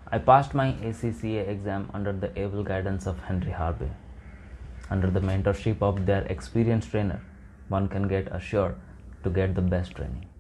I passed my ACCA exam under the able guidance of Henry Harvin. Under the mentorship of their experienced trainer, one can get assured to get the best training.